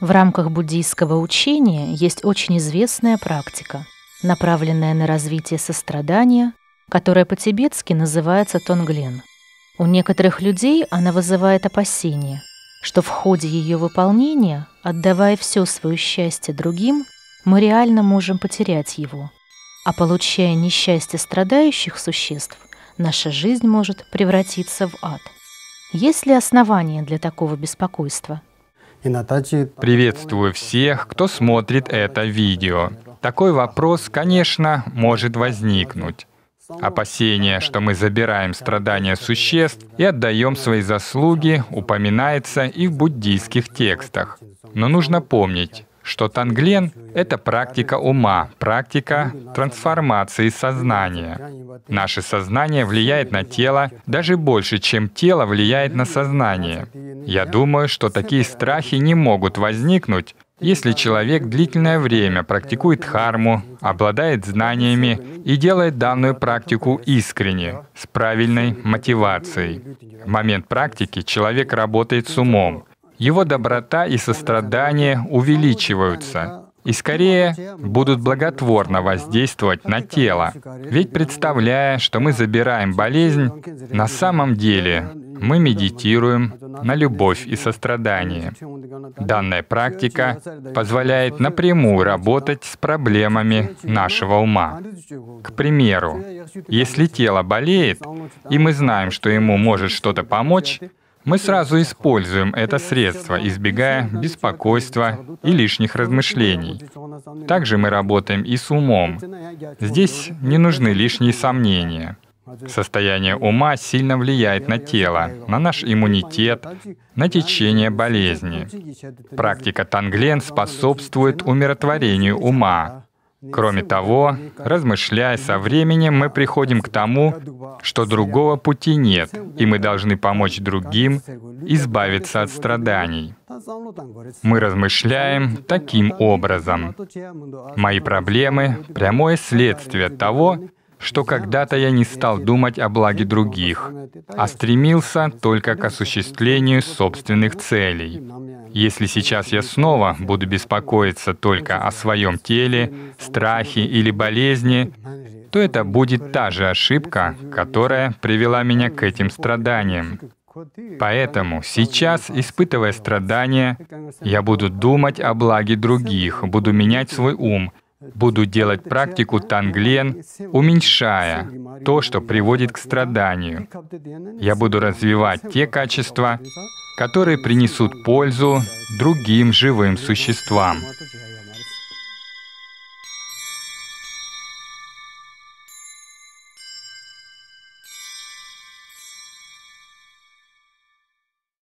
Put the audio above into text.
В рамках буддийского учения есть очень известная практика, направленная на развитие сострадания, которая по-тибетски называется тонглен. У некоторых людей она вызывает опасения, что в ходе ее выполнения, отдавая все свое счастье другим, мы реально можем потерять его, а получая несчастье страдающих существ, наша жизнь может превратиться в ад. Есть ли основания для такого беспокойства? Приветствую всех, кто смотрит это видео. Такой вопрос, конечно, может возникнуть. Опасение, что мы забираем страдания существ и отдаем свои заслуги, упоминается и в буддийских текстах. Но нужно помнить, что тонглен — это практика ума, практика трансформации сознания. Наше сознание влияет на тело даже больше, чем тело влияет на сознание. Я думаю, что такие страхи не могут возникнуть, если человек длительное время практикует дхарму, обладает знаниями и делает данную практику искренне, с правильной мотивацией. В момент практики человек работает с умом. Его доброта и сострадание увеличиваются и скорее будут благотворно воздействовать на тело. Ведь представляя, что мы забираем болезнь, на самом деле мы медитируем на любовь и сострадание. Данная практика позволяет напрямую работать с проблемами нашего ума. К примеру, если тело болеет, и мы знаем, что ему может что-то помочь, мы сразу используем это средство, избегая беспокойства и лишних размышлений. Также мы работаем и с умом. Здесь не нужны лишние сомнения. Состояние ума сильно влияет на тело, на наш иммунитет, на течение болезни. Практика тонглен способствует умиротворению ума. Кроме того, размышляя со временем, мы приходим к тому, что другого пути нет, и мы должны помочь другим избавиться от страданий. Мы размышляем таким образом. Мои проблемы — прямое следствие того, что когда-то я не стал думать о благе других, а стремился только к осуществлению собственных целей. Если сейчас я снова буду беспокоиться только о своем теле, страхе или болезни, то это будет та же ошибка, которая привела меня к этим страданиям. Поэтому сейчас, испытывая страдания, я буду думать о благе других, буду менять свой ум, буду делать практику тонглен, уменьшая то, что приводит к страданию. Я буду развивать те качества, которые принесут пользу другим живым существам.